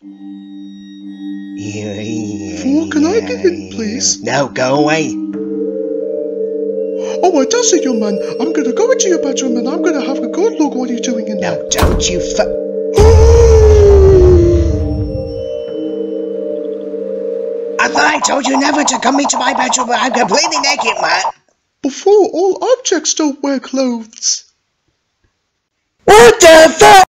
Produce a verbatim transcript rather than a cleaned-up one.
Four, can I get in, please? No, go away. Oh, I does it, young man. I'm gonna go into your bedroom and I'm gonna have a good look what you're doing in there. No, don't you fu- I thought I told you never to come into my bedroom, but I'm completely naked, man. Before, all objects don't wear clothes. What the fuck?